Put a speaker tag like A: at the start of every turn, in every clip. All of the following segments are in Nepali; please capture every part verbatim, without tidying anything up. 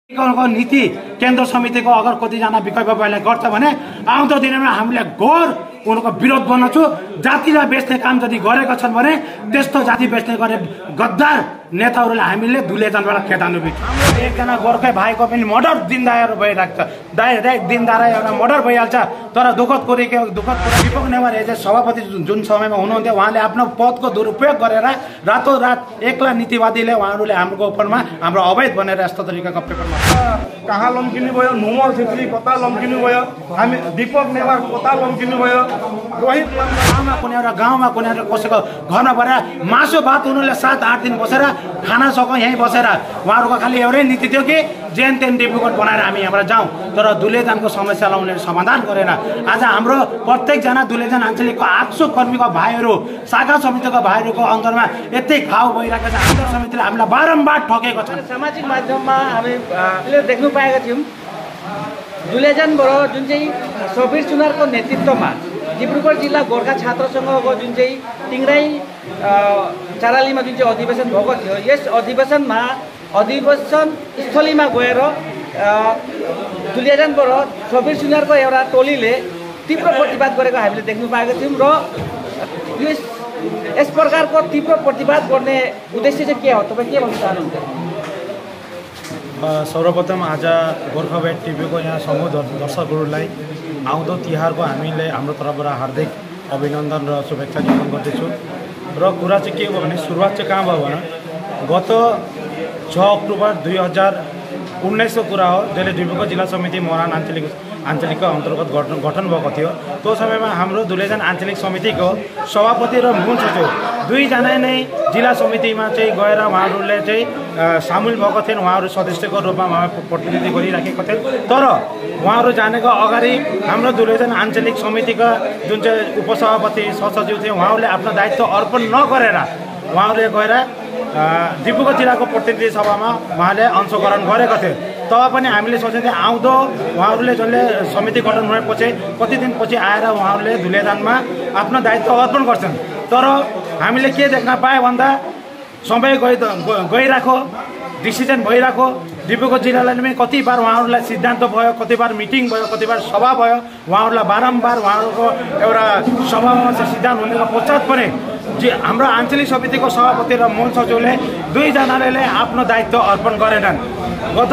A: नीति केन्द्र समितिको अगर कतिजना विकल्प पहिला गर्छ भने आउँदो दिनमा हामीले घोर उनको विरोध गर्नेछु। जातिलाई बेच्ने काम यदि गरेका छन् भने त्यस्तो जाति बेच्ने गर्ने गद्दार नेताहरूलाई हामीले दुलेजनबाट खेदाउनु बिच। हाम्रो एकजना गोर्खे भाइको पनि मर्डर दिनदार भइरहेको छ, डाइरेक्ट दिनदार एउटा मर्डर भइहाल्छ। तर दुःखद कुरो के दुःखद कुरो दीपक नेवार एज सभापति जुन समयमा हुनुहुन्थ्यो उहाँले आफ्नो पदको दुरुपयोग गरेर रातोरात एक्ला नीतिवादीले उहाँहरूले हाम्रो उपरमा हाम्रो अवैध भनेर यस्तो तरिकाको पेपरमा
B: कहाँ लम्किनु भयो, नुमल छेत्री कता लम्किनु भयो, हामी दीपक नेवार कता लम्किनु भयो। रोहित
A: गाउँमा कुनै एउटा गाउँमा कुनै एउटा कसैको घरमा भएर मासु भात उनीहरूले सात आठ दिन बसेर खाना सको यहीँ बसेर उहाँहरूको खालि एउटै नीति थियो कि जेन तेन डिब्रुगढ बनाएर हामी यहाँबाट जाउँ। तर दुलेजनको समस्यालाई उनीहरूले समाधान गरेन। आज हाम्रो प्रत्येकजना दुलेजन आञ्चलिकको आठसौ कर्मीको भाइहरू शाखा समितिको भाइहरूको अन्तरमा यति घाउ भइरहेको छ। आन्दोलन समितिले हामीलाई बारम्बार ठकेको छ।
C: सामाजिक माध्यममा हामीले देख्नु पाएका थियौँ दुलेजनबाट जुन चाहिँ सबिर सुनारको नेतृत्वमा डिब्रुगढ जिल्ला गोर्खा छात्र सङ्घको जुन चाहिँ टिङ्राई चारालीमा जुन चाहिँ अधिवेशन भएको थियो, यस अधिवेशनमा अधिवेशन स्थलीमा गएर दुलेजनबाट सबिर सुनारको एउटा टोलीले तीव्र प्रतिवाद गरेको हामीले देख्नु पाएका थियौँ। र यस यस प्रकारको तीव्र प्रतिवाद गर्ने उद्देश्य चाहिँ के हो, तपाईँ के भन्न चाहनुहुन्छ?
A: सर्वप्रथम आज गोर्खा वेब टिभीको यहाँ समूह दर्शकहरूलाई आउँदो तिहारको हामीले हाम्रो तर्फबाट हार्दिक अभिनन्दन र शुभेच्छा ज्ञापन गर्दैछु। र कुरा चाहिँ के हो भने सुरुवात चाहिँ कहाँ भयो भने गत छ अक्टोबर दुई हजार उन्नाइसको कुरा हो, जसले डिब्रुगढ जिल्ला समिति मोरान आञ्चलिक आञ्चलिकको अन्तर्गत गठन गठन भएको थियो। त्यो समयमा हाम्रो दुलेजन आञ्चलिक समितिको सभापति र मूल सचिव दुईजना नै जिल्ला समितिमा चाहिँ गएर उहाँहरूले चाहिँ सामेल भएको थिएन। उहाँहरू सदस्यको रूपमा उहाँ प्रतिनिधि गरिराखेका थिए। तर उहाँहरू जानेको अगाडि हाम्रो दुलेजन आञ्चलिक समितिका जुन चाहिँ उपसभापति सहसचिव थिए उहाँहरूले आफ्नो दायित्व अर्पण नगरेर उहाँहरूले गएर डिब्रुगढ जिल्लाको प्रतिनिधि सभामा उहाँले अंशग्रहण गरेका थिए। तब पनि हामीले सोचेको थियौँ आउँदो उहाँहरूले जसले समिति गठन भएपछि कति दिनपछि आएर उहाँहरूले दुलेजनमा आफ्नो दायित्व अर्पण गर्छन्। तर हामीले के देख्न पायौँ भन्दा समय गइ गइरहेको डिसिजन भइरहेको डिब्रुगढ जिल्लालाई पनि कतिबार उहाँहरूलाई सिद्धान्त भयो, कतिबार मिटिङ भयो, कतिबार सभा भयो। उहाँहरूलाई बारम्बार उहाँहरूको एउटा सभामा सिद्धान्त हुनेको पश्चात पनि जे हाम्रो आञ्चलिक समितिको सभापति र मूल सचिवले दुईजनाले आफ्नो दायित्व अर्पण गरेनन्। गत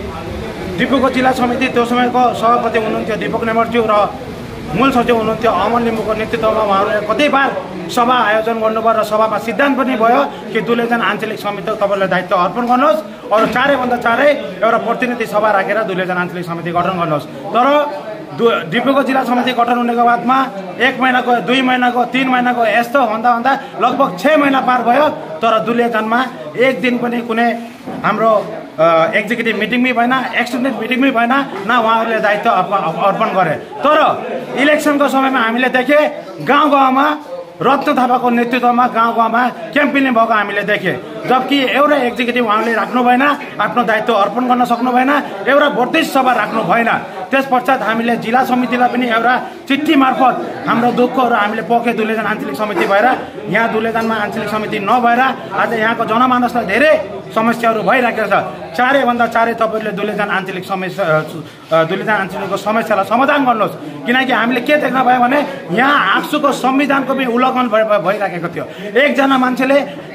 A: डिब्रुगढ जिल्ला समिति त्यो समयको सभापति हुनुहुन्थ्यो दीपक नेवारज्यू र मूल सचिव हुनुहुन्थ्यो अमन लिम्बूको नेतृत्वमा उहाँहरूले कतिबार सभा आयोजन गर्नुभयो र सभामा सिद्धान्त पनि भयो कि दुलेजन आञ्चलिक समितिको तपाईँले दायित्व अर्पण गर्नुहोस्, अरू चारैभन्दा चारै एउटा प्रतिनिधि सभा राखेर दुलेजन आञ्चलिक समिति गठन गर्नुहोस्। तर डिब्रुगढ जिल्ला समिति गठन हुनेको बादमा एक महिनाको दुई महिनाको तिन महिनाको यस्तो भन्दा भन्दा लगभग छ महिना पार भयो। तर दुलेजनमा एक दिन पनि कुनै हाम्रो एक्जिक्युटिभ मिटिङ पनि भएन, एक्सटेन्डेड मिटिङ पनि भएन, न उहाँहरूले दायित्व अर्पण गरे। तर इलेक्सनको समयमा हामीले देखेँ गाउँ गाउँमा रत्न थापाको नेतृत्वमा गाउँ गाउँमा क्याम्पेनिङ भएको हामीले देखेँ। जबकि एउटा एक्जिक्युटिभ उहाँले राख्नु भएन, आफ्नो दायित्व अर्पण गर्न सक्नु भएन, एउटा भोटिस सभा राख्नु भएन। त्यस पश्चात हामीले जिल्ला समितिलाई पनि एउटा चिठी मार्फत हाम्रो दुःखहरू हामीले पोखे दुलेजन आञ्चलिक समिति भएर यहाँ दुलेजनमा आञ्चलिक समिति नभएर आज यहाँको जनमानसलाई धेरै समस्याहरू भइरहेको छ। चारैभन्दा चारै तपाईँहरूले दुलेजन आञ्चलिक समस्या दुलेजन आञ्चलिकको समस्यालाई समाधान गर्नुहोस्। किनकि हामीले के देख्न पायौँ भने यहाँ आक्सुको संविधानको पनि उल्लङ्घन भइरहेको थियो। एकजना मान्छेले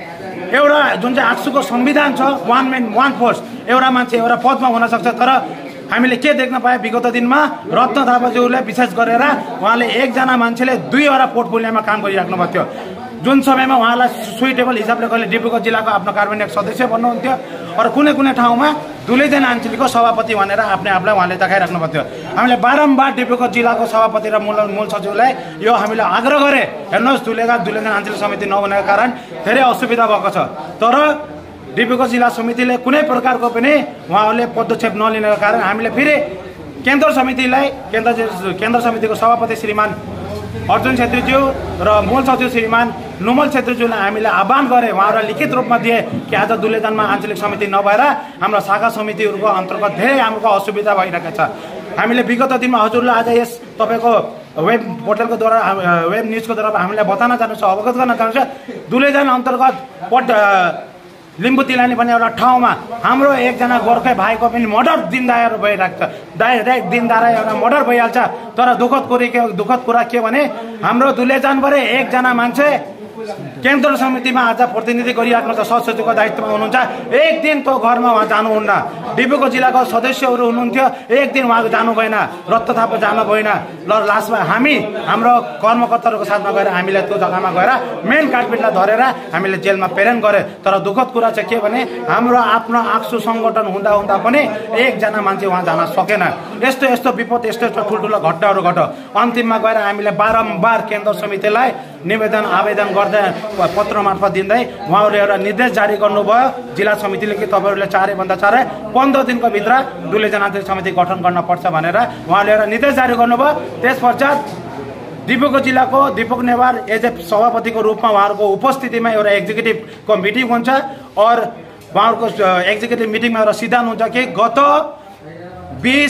A: एउटा जुन चाहिँ आक्सुको संविधान छ वान म्यान वान फोर्स एउटा मान्छे एउटा पदमा हुनसक्छ। तर हामीले के देख्न पायौँ विगत दिनमा रत्न थापाज्यूले विशेष गरेर उहाँले एकजना मान्छेले दुईवटा पोर्टफोलियोमा काम गरिराख्नु भएको थियो। जुन समयमा उहाँलाई सुइटेबल हिसाबले कहिले डिब्रुगढ जिल्लाको आफ्नो कार्यान्वयन सदस्य बन्नुहुन्थ्यो र कुनै कुनै ठाउँमा दुलेजन आञ्चलिकको सभापति भनेर आफ्नै आफूलाई उहाँले देखाइराख्नु भएको थियो। हामीले बारम्बार डिब्रुगढ जिल्लाको सभापति र मूल मूल सचिवलाई यो हामीले आग्रह गरे, हेर्नुहोस् दुलेगा दुलेजन आञ्चलिक समिति नहुनेको कारण धेरै असुविधा भएको छ। तर डिब्रुगढ जिल्ला समितिले कुनै प्रकारको पनि उहाँहरूले पदक्षेप नलिनेको कारण हामीले फेरि केन्द्र समितिलाई केन्द्र केन्द्र समितिको सभापति श्रीमान अर्जुन छेत्रीज्यू र मूल सचिव श्रीमान नुमल छेत्रीज्यूलाई हामीले आह्वान गरे, उहाँहरूलाई लिखित रूपमा दिए कि आज दुलेजनमा आञ्चलिक समिति नभएर हाम्रो शाखा समितिहरूको अन्तर्गत धेरै हाम्रो असुविधा भइरहेको छ। हामीले विगत दिनमा हजुरलाई आज यस तपाईँको वेब पोर्टलको द्वारा वेब न्युजको द्वारा हामीलाई बताउन चाहन्छु, अवगत गर्न चाहन्छु दुलेजन अन्तर्गत पट लिम्बू तिलानी भन्ने एउटा ठाउँमा हाम्रो एकजना गोर्खे भाइको पनि मर्डर दिनदार भइरहेको छ। डाइरेक्ट दिनदार एउटा मर्डर भइहाल्छ। तर दुःखद कुरा के दुःखद कुरा के भने हाम्रो दुलेजानबाटै एकजना मान्छे केन्द्र समितिमा आज प्रतिनिधि गरिराख्नु छ, सहसचिवको दायित्वमा हुनुहुन्छ। एक दिन त्यो घरमा उहाँ जानुहुन्न। डिब्रुगढ जिल्लाको सदस्यहरू हुनुहुन्थ्यो, एक दिन उहाँ जानु भएन, रत्त थापा जानु भएन। ल लास्टमा हामी हाम्रो कर्मकर्ताहरूको साथमा गएर हामीले त्यो जग्गामा गएर मेन काटपिटलाई धरेर हामीले जेलमा प्रेरण गरे। तर दुःखद कुरा चाहिँ के भने हाम्रो आफ्नो आक्सु सङ्गठन हुँदा हुँदा पनि एकजना मान्छे उहाँ जान सकेन। यस्तो यस्तो विपद यस्तो यस्तो ठुल्ठुलो घटनाहरू घट्यो। अन्तिममा गएर हामीले बारम्बार केन्द्र समितिलाई निवेदन आवेदन गर्दै पत्र मार्फत दिँदै उहाँहरूले एउटा निर्देश जारी गर्नुभयो जिल्ला समितिले कि तपाईँहरूले चारैभन्दा चारै पन्ध्र दिनको भित्र दुलेजान आञ्चलिक समिति गठन गर्न पर्छ भनेर उहाँले एउटा निर्देश जारी गर्नुभयो। त्यस पश्चात डिब्रुगढ जिल्लाको दीपक नेवार एज ए सभापतिको रूपमा उहाँहरूको उपस्थितिमा एउटा एक्जिक्युटिभको मिटिङ हुन्छ। और उहाँहरूको एक्जिक्युटिभ मिटिङमा एउटा सिद्धान्त हुन्छ कि गत बिस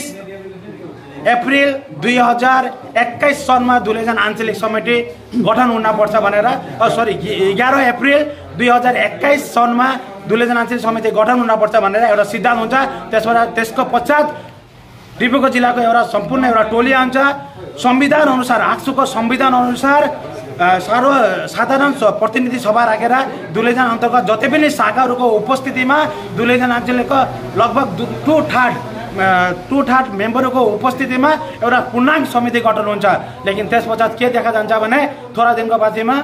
A: अप्रिल दुई हजार एक्काइस सनमा दुलेजान आञ्चलिक समिति गठन हुनपर्छ भनेर सरी एघार अप्रिल दुई हजार एक्काइस सनमा दुलेजान आञ्चलिक समिति गठन हुनपर्छ भनेर एउटा सिद्धान्त हुन्छ। त्यसबाट त्यसको पश्चात डिब्रुगढ जिल्लाको एउटा सम्पूर्ण एउटा टोली आउँछ। संविधान अनुसार आक्सुको संविधान अनुसार सर्व साधारण प्रतिनिधि सभा राखेर दुलेजान अन्तर्गत जति पनि शाखाहरूको उपस्थितिमा दुलेजान आञ्चलिकको लगभग टु थार्ड टु थार्ड मेम्बरको उपस्थितिमा एउटा पूर्णाङ्ग समिति गठन हुन्छ। लेकिन त्यस पश्चात के देखा जान्छ भने थोड़ा दिनको बादमा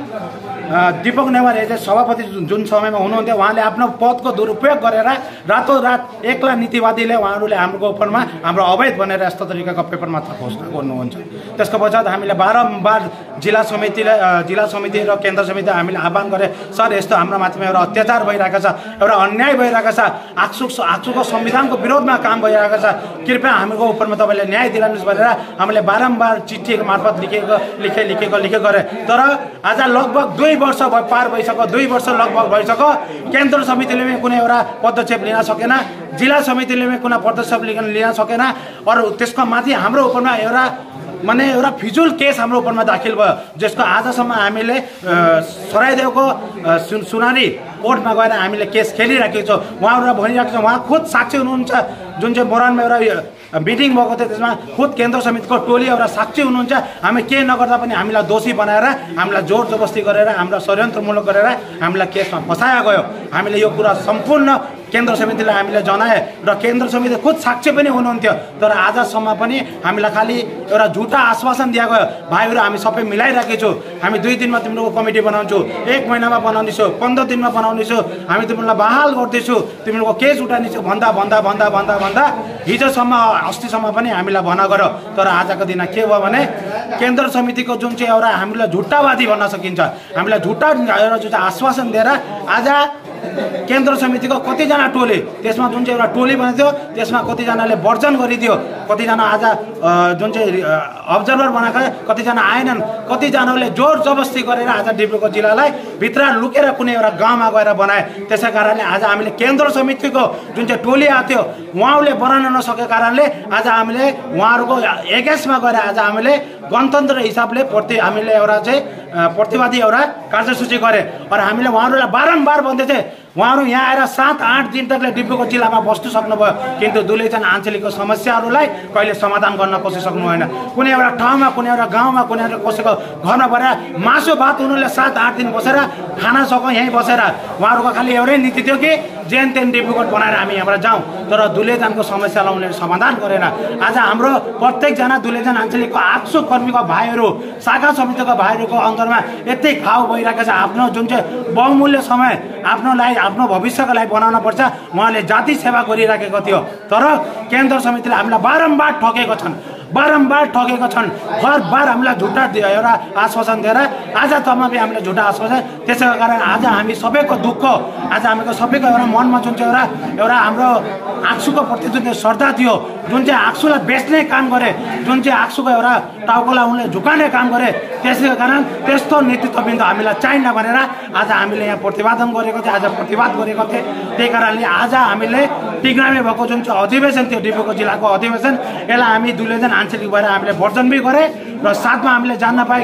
A: दीपक नेवार एज सभापति जुन समयमा हुनुहुन्थ्यो उहाँले आफ्नो पदको दुरुपयोग गरेर रातोरात एक्ला नीतिवादीले उहाँहरूले हाम्रो उपरमा हाम्रो अवैध भनेर यस्तो तरिकाको पेपर मात्र घोषणा गर्नुहुन्छ। त्यसको पश्चात हामीले बारम्बार जिल्ला समितिले जिल्ला समिति र केन्द्र समिति हामीले आह्वान गरे सर यस्तो हाम्रो माथिमा एउटा अत्याचार भइरहेको छ, एउटा अन्याय भइरहेको छ, आक्सु आक्सुको संविधानको विरोधमा काम भइरहेको छ, कृपया हाम्रो उपरमा तपाईँले न्याय दिलाउनुहोस् भनेर हामीले बारम्बार चिठी मार्फत लेखेको लेखे लेखेको लेखे गरे। तर आज लगभग दुई वर्ष पार भइसक्यो, दुई वर्ष लगभग भइसक्यो केन्द्र समितिले पनि कुनै एउटा पदक्षेप लिन सकेन, जिल्ला समितिले पनि कुनै पदक्षेप लिन सकेन। अरू त्यसको माथि हाम्रो उपरमा एउटा माने एउटा फिजुल केस हाम्रो उपरमा दाखिल भयो जसको आजसम्म हामीले सराइदेवको सुनारी कोर्टमा गएर हामीले केस खेलिराखेको छौँ। उहाँहरू भनिरहेको छ, उहाँ खुद साक्षी हुनुहुन्छ। जुन चाहिँ मोरनमा एउटा मिटिङ भएको थियो त्यसमा खुद केन्द्र समितिको टोली एउटा साक्षी हुनुहुन्छ। हामी केही नगर्दा पनि हामीलाई दोषी बनाएर हामीलाई जोर जबस्ती गरेर हामीलाई षड्यन्त्रमूलक गरेर हामीलाई केसमा फसाया गयो। हामीले यो कुरा सम्पूर्ण केन्द्र समितिलाई हामीले जनाए र केन्द्र समिति खुद साक्षी पनि हुनुहुन्थ्यो। तर आजसम्म पनि हामीलाई खालि एउटा झुटा आश्वासन दिया गयो, भाइहरू हामी सबै मिलाइराखेको छौँ, हामी दुई दिनमा तिम्रो कमिटी बनाउँछु, एक महिनामा बनाउनेछु, पन्ध्र दिनमा बनाउनेछु, हामी तिमीलाई बहाल गर्दैछु, तिमीहरूको केस उठाउनेछु भन्दा भन्दा भन्दा भन्दा भन्दा हिजोसम्म अस्तिसम्म पनि हामीलाई भना गर्यो। तर आजको दिन के भयो भने केन्द्र समितिको जुन चाहिँ एउटा हामीलाई झुट्टावादी भन्न सकिन्छ, हामीलाई झुट्टा एउटा जुन चाहिँ आश्वासन दिएर आज केन्द्र समितिको कतिजना टोली त्यसमा जुन चाहिँ एउटा टोली बनेको थियो त्यसमा कतिजनाले वर्जन गरिदियो, कतिजना आज जुन चाहिँ अब्जर्भर बनाएको कतिजना आएनन्, कतिजनाले जोर जबस्ती गरेर आज डिब्रुगढ जिल्लालाई भित्र लुकेर कुनै एउटा गाउँमा गएर बनाए। त्यसै कारणले आज हामीले केन्द्र समितिको जुन चाहिँ टोली आएको थियो उहाँहरूले बनाउन नसकेको कारणले आज हामीले उहाँहरूको एगेन्स्टमा गएर आज हामीले गणतन्त्र हिसाबले प्रति हामीले एउटा चाहिँ प्रतिवादी एउटा कार्यसूची गरे। र हामीले उहाँहरूलाई बारम्बार भन्दै थिए उहाँहरू यहाँ आएर सात आठ दिन तकले डिब्रुगढ जिल्लामा बस्नु सक्नुभयो, किन्तु दुलेजान आञ्चलिकको समस्याहरूलाई कहिले समाधान गर्न कोसिस सक्नु भएन। कुनै एउटा ठाउँमा कुनै एउटा गाउँमा कुनै एउटा कसैको घरमा भएर मासु भात उनीहरूले सात आठ दिन बसेर खाना सक यहीँ बसेर उहाँहरूको खालि एउटै नीति थियो कि जेन तेन डिब्रुगढ बनाएर हामी यहाँबाट जाउँ। तर दुलेजानको समस्यालाई उनीहरूले समाधान गरेन। आज हाम्रो प्रत्येकजना दुलेजान आञ्चलिकको आक्सु कर्मीको भाइहरू शाखा समितिको भाइहरूको अन्तरमा यति खाउ भइरहेको छ। आफ्नो जुन चाहिँ बहुमूल्य समय आफ्नोलाई आफ्नो भविष्यको लागि बनाउन पर्छ, उहाँले जाति सेवा गरिराखेको थियो। तर केन्द्र समितिले हामीलाई बारम्बार ठगेको छन्, बारम्बार ठगेको छन्, हर बार हामीलाई झुट्टा एउटा आश्वासन दिएर आज तम्म पनि हामीले झुट्टा आश्वासन। त्यसैको कारण आज हामी सबैको दुःख, आज हामीको सबैको एउटा मनमा जुन चाहिँ एउटा एउटा हाम्रो आक्सुको प्रति जुन चाहिँ श्रद्धा थियो, जुन चाहिँ आक्सुलाई बेच्ने काम गरे, जुन चाहिँ आक्सुको एउटा टाउकोलाई उनले झुकाउने काम गरे, त्यसैको कारण त्यस्तो नेतृत्वबिन्द हामीलाई चाहिन्न भनेर आज हामीले यहाँ प्रतिवादन गरेको थियौँ, आज प्रतिवाद गरेको थिएँ। त्यही कारणले आज हामीले टिग्रामे भएको जुन चाहिँ अधिवेशन थियो डिब्रुगढ जिल्लाको अधिवेशन यसलाई हामी दुलेजान आञ्चलिक भएर हामीले वर्जन पनि गरे र साथमा हामीले जान्न पाए कि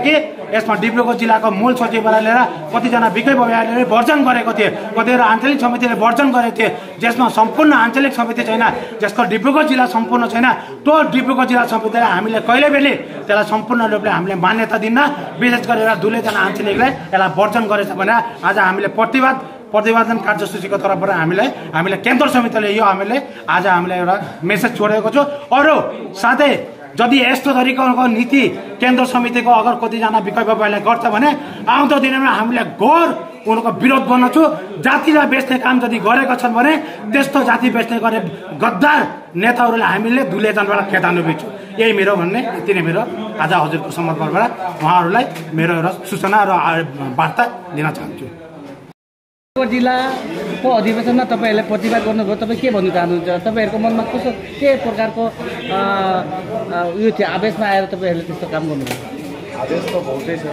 A: यसमा डिब्रुगढ जिल्लाको मूल सचिवलाई लिएर कतिजना विकै व्यवहारले वर्जन गरेको थिए, कतिवटा आञ्चलिक समितिले वर्जन गरेको थिए, जसमा सम्पूर्ण आञ्चलिक समिति छैन, जसको डिब्रुगढ जिल्ला सम्पूर्ण छैन। त्यो डिब्रुगढ जिल्ला समितिलाई हामीले कहिले पनि त्यसलाई सम्पूर्ण रूपले हामीले मान्यता दिन्न। विशेष गरेर दुलैजना आञ्चलिकले यसलाई वर्जन गरेछ भने आज हामीले प्रतिवाद प्रतिवादन कार्यसूचीको तर्फबाट हामीलाई हामीले केन्द्र समितिले यो हामीले आज हामीले एउटा मेसेज छोडेको छु। अरू साथै यदि यस्तो तरिकाको नीति केन्द्र समितिको अगर कतिजना विकल्प व्यवहारले गर्छ भने आउँदो दिनमा हामीले घोर उनको विरोध गर्नेछु। जातिलाई बेच्ने काम यदि गरेका छन् भने त्यस्तो जाति बेच्ने गरे गद्दार नेताहरूलाई हामीले दुलैजनाबाट खेदाउनु बिर्छु। यही मेरो भन्ने, यति नै मेरो आज हजुरको समर्थनबाट उहाँहरूलाई मेरो एउटा सूचना र वार्ता दिन चाहन्छु।
C: जिल्लाको अधिवेशनमा तपाईँहरूले प्रतिवाद गर्नुभयो, तपाईँ के भन्नु चाहनुहुन्छ? तपाईँहरूको मनमा कस्तो के प्रकारको उयो थियो, आवेशमा आएर तपाईँहरूले त्यस्तो काम गर्नुभयो?
D: आवेश त बहुतै छ,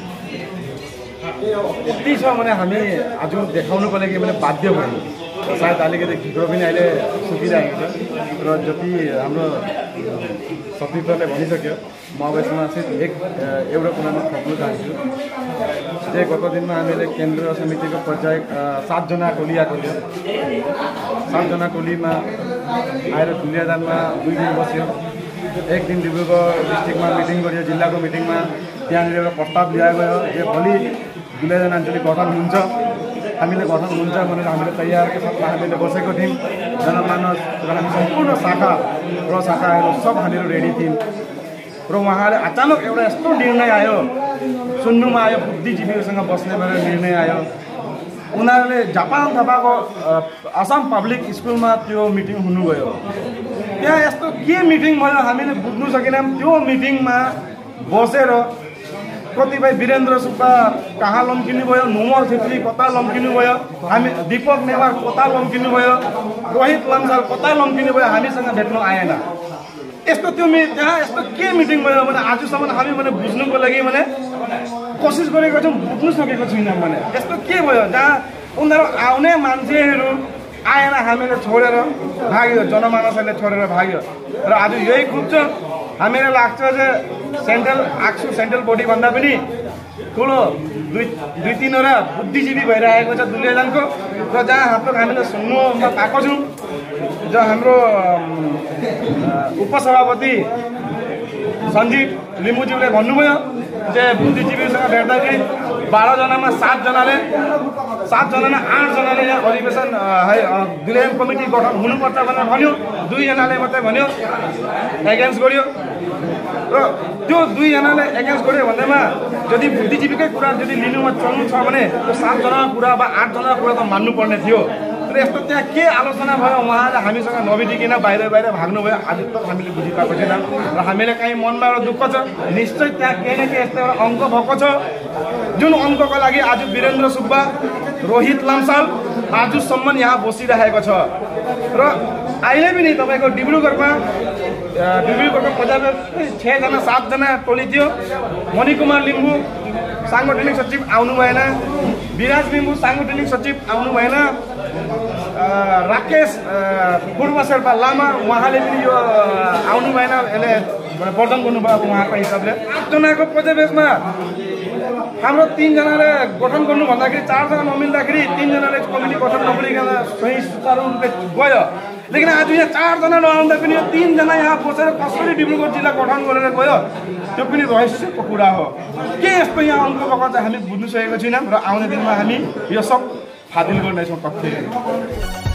D: यति छ भने हामी आज देखाउनुको लागि मैले बाध्य भयौँ। सायद अलिकति ठिक्रो पनि अहिले सुकिरहेको छ र जति हाम्रो सचिवले भनिसक्यो, म अब यसमा चाहिँ एक एउटा कुरामा थप्न चाहन्छु। जे गत दिनमा हामीले केन्द्र समितिको पर्याय सातजना टोली आएको थियो, सातजना टोलीमा आएर दुलियादानमा दुई दिन बस्यो। एक दिन डिब्रुगढ डिस्ट्रिक्टमा मिटिङ गरियो, जिल्लाको मिटिङमा त्यहाँनिर एउटा प्रस्ताव ल्याएको गयो जे भोलि दुलैजना अञ्चलिक गठन हुन्छ, हामीले गठन हुन्छ भनेर हामीले तयारीको साथमा हामीले बसेको थियौँ। जनमानस र हामी सम्पूर्ण शाखा र शाखाहरू सब हामीहरू रेडी थियौँ र उहाँले अचानक एउटा यस्तो निर्णय आयो, सुन्नुमा आयो, बुद्धिजीवीहरूसँग बस्ने भनेर निर्णय आयो। उनीहरूले जापान थापाको आसाम पब्लिक स्कुलमा त्यो मिटिङ हुनुभयो। त्यहाँ यस्तो के मिटिङ भयो हामीले बुझ्नु सकेनौँ। त्यो मिटिङमा बसेर कतिपय वीरेन्द्र सुब्बा कहाँ लम्किनु भयो, नोमल छेत्री कता लम्किनु भयो, हामी दीपक नेवार कता लम्किनु भयो, रोहित लम्साल कता लम्किनु भयो, हामीसँग भेट्नु आएन। यस्तो त्यो त्यहाँ यस्तो के मिटिङ भयो भने आजसम्म हामी भने बुझ्नुको लागि भने कोसिस गरेको छौँ, बुझ्नु सकेको छैनौँ। भने यस्तो के भयो जहाँ उनीहरू आउने मान्छेहरू आएन, हामीले छोडेर भाग्यो, जनमानसहरूले छोडेर भाग्यो। र आज यही खुब छ, हामीलाई लाग्छ जे सेन्ट्रल आक्सु सेन्ट्रल बडी भन्दा पनि ठुलो दुई दुई तिनवटा बुद्धिजीवी भइरहेको छ दुलैजनाको। र जहाँ हाम्रो हामीले सुन्नुमा पाएको छौँ, जो हाम्रो उपसभापति सञ्जीव लिम्बुज्यूले भन्नुभयो जे बुद्धिजीवीसँग भेट्दाखेरि बाह्रजनामा सातजनाले सातजनामा आठजनाले यहाँ अधिवेशन है दुलैजन कमिटी गठन हुनुपर्छ भनेर भन्यो, दुईजनाले मात्रै भन्यो एगेन्स्ट गर्यो। र त्यो दुईजनाले एगेन्स्ट गर्यो भन्दैमा यदि बुद्धिजीवीकै कुरा यदि लिनुमा चल्नु छ भने त्यो सातजनाको कुरा वा आठजनाको कुरा त मान्नुपर्ने थियो। र यस्तो त्यहाँ के आलोचना भयो, उहाँले हामीसँग नबिदिकन बाहिर बाहिर भाग्नुभयो। आज तक हामीले बुझिपाएको छैन र हामीले कहीँ मनमा एउटा दुःख छ, निश्चय त्यहाँ केही न केही यस्तो एउटा अङ्क भएको छ जुन अङ्कको लागि आज वीरेन्द्र सुब्बा, रोहित लाम्साल आजसम्म यहाँ बसिरहेको छ। र अहिले पनि तपाईँको डिब्रुगढमा डिब्रुगढको पचास छजना सातजना टोली थियो। मणिकुमार लिम्बू साङ्गठनिक सचिव आउनु भएन, विराज लिम्बू साङ्गठनिक सचिव आउनु भएन, राकेश पूर्व शेर्पा लामा उहाँले पनि यो आउनु भएन, यसले वर्जन गर्नुभयो उहाँको हिसाबले। आठजनाको पर्यवेक्षमा हाम्रो तिनजनाले गठन गर्नु भन्दाखेरि चारजना नमिल्दाखेरि तिनजनाले कमिटी गठन नगरिकन सही सुचारू रूपले गयो। लेकिन आज यहाँ चारजना नआउँदा पनि यो तिनजना यहाँ बसेर कसरी डिब्रुगढ जिल्ला गठन गरेर गयो, त्यो पनि रहस्यको कुरा हो। के यस्तो यहाँ अङ्क भएको चाहिँ हामी बुझ्नु सकेको छैनौँ र आउने दिनमा हामी यो सब फादिल गर्नेछौँ तथ्य।